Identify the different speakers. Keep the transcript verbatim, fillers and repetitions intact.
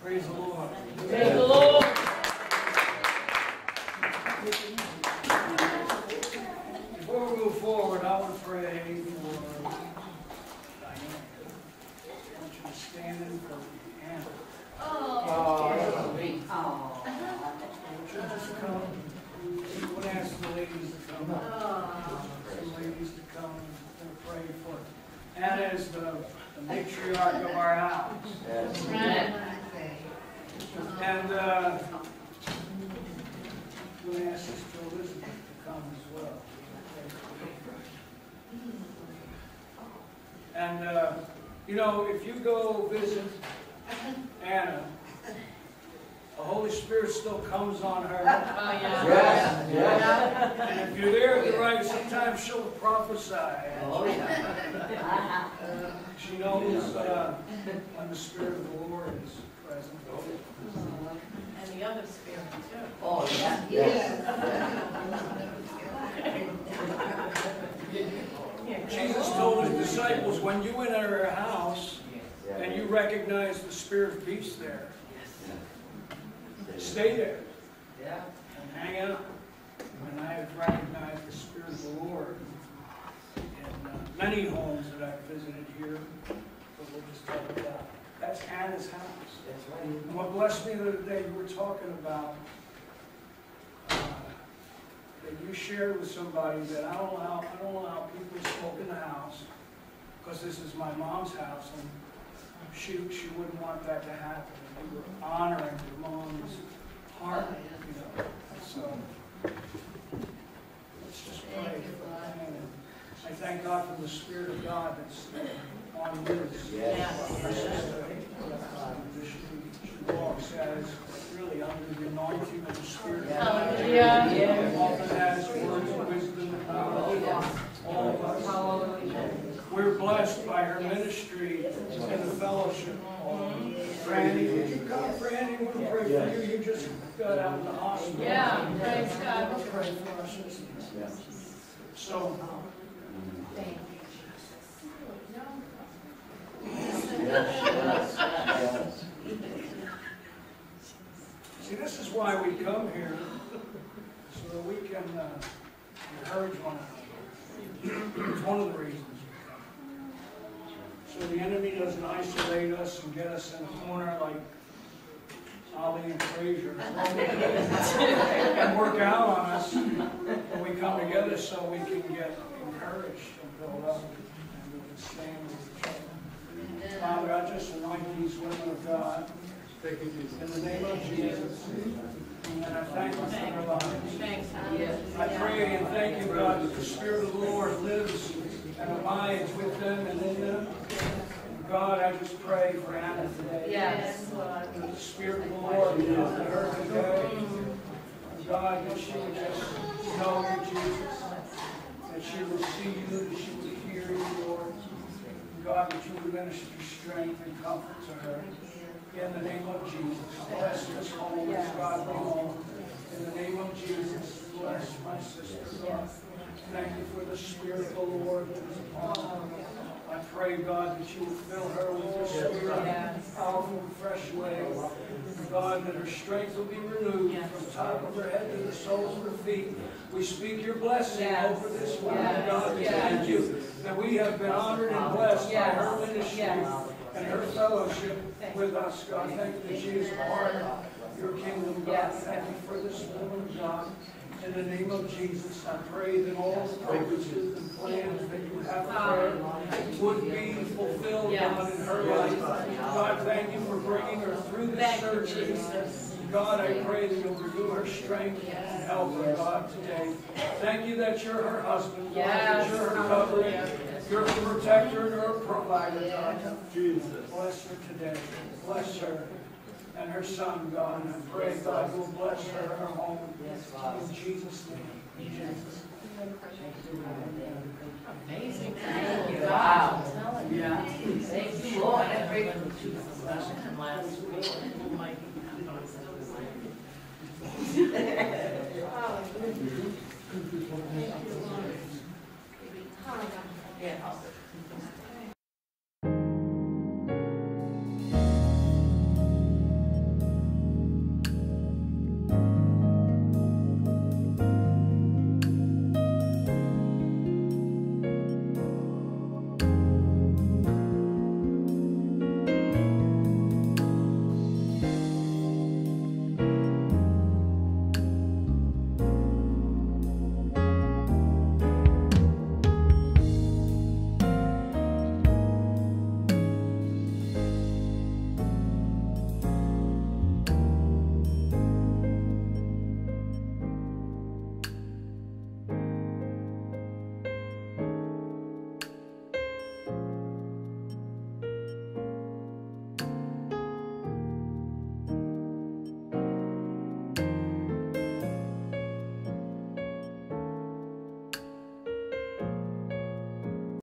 Speaker 1: Praise the Lord.
Speaker 2: Praise the Lord.
Speaker 1: Before we move forward, I want to pray for Diane. I want you to stand in for Anna.
Speaker 2: Oh.
Speaker 1: I want you to just come. I want to ask the ladies to come. The ladies to come and pray for Anna is the, the matriarch of our house.
Speaker 2: That's right.
Speaker 1: And uh, I'm going to ask Sister Elizabeth to come as well. And, uh, you know, if you go visit Anna, the Holy Spirit still comes on her.
Speaker 2: Oh, yeah.
Speaker 3: Yes, yes.
Speaker 1: And if you're there at the right, sometimes she'll prophesy.
Speaker 3: Oh, yeah.
Speaker 1: She knows uh, when the Spirit of the Lord is present.
Speaker 2: And the other spirit, too.
Speaker 3: Oh, yeah. Yes.
Speaker 1: Jesus told his disciples, when you enter her house and you recognize the Spirit of peace there, stay there
Speaker 3: Yeah.
Speaker 1: and hang out. And I have recognized the Spirit of the Lord in uh, many homes that I've visited here, but we'll just talk about. That's Anna's house.
Speaker 3: That's right.
Speaker 1: And what blessed me the other day, you were talking about uh, that you shared with somebody that I don't allow, I don't allow people to smoke in the house because this is my mom's house, and she she wouldn't want that to happen. And you were honoring your mom's heart, you know. So let's just pray for Anna. I thank God for the Spirit of God that's on Liz.
Speaker 3: Yes.
Speaker 1: Her sister. She walks as really under the anointing of the Spirit of God.
Speaker 2: Hallelujah.
Speaker 1: Often has words of wisdom and knowledge. All of us. We're blessed by her ministry and the fellowship. Franny, did you come? Franny, we want to pray for you. You just got out of the hospital.
Speaker 2: Yeah, praise God.
Speaker 1: Let's pray for our sisters. So, see, this is why we come here, so that we can uh, encourage one another. It's one of the reasons we come. So the enemy doesn't isolate us and get us in a corner like Ali and Frazier and work out on us when we come together, so we can get encouraged and build up and we can stand with each other. Father, I just anoint these women of God in the name of Jesus. And I thank you for their lives.
Speaker 2: Thanks.
Speaker 1: I pray and thank you, God, that the Spirit of the Lord lives and abides with them and in them. God, I just pray for Anna today.
Speaker 2: Yes.
Speaker 1: That the Spirit of the Lord would come to her today. God, that she would just know you, Jesus. That she would see you, that she would hear you, Lord. God, that you would minister strength and comfort to her. In the name of Jesus, bless this home, this godly home. In the name of Jesus, bless my sister, God. Thank you for the Spirit of the Lord that is upon her. I pray, God, that you will fill her with your Spirit in a powerful and fresh way. God, that her strength will be renewed from the top of her head to the soles of her feet. We speak your blessing
Speaker 2: Yes.
Speaker 1: over this woman,
Speaker 2: Yes.
Speaker 1: God. We
Speaker 2: Yes.
Speaker 1: thank you that we have been honored and blessed by
Speaker 2: Yes.
Speaker 1: her ministry
Speaker 2: Yes.
Speaker 1: and her fellowship with us, God. Thank you that she is part of your kingdom, God.
Speaker 2: Yes.
Speaker 1: Thank you for this woman, God. In the name of Jesus, I pray that all the purposes and plans that you have for her would be fulfilled, God, in her life. God, thank you for bringing her through this
Speaker 2: Thank you,
Speaker 1: surgery.
Speaker 2: Jesus.
Speaker 1: God, I pray that you'll renew her strength and help her, God, today. Thank you that you're her husband, God, that
Speaker 2: Yes.
Speaker 1: you're her covering, you're her protector, and her provider, God. Jesus. Bless her today. Bless her and her son, God. And I pray, God, will bless her, her home. In Jesus' name. In Jesus' name.
Speaker 2: Amazing. Thank you.
Speaker 3: Wow.
Speaker 2: Yeah.
Speaker 3: Thank you, Lord. I pray for Jesus.
Speaker 2: Last week.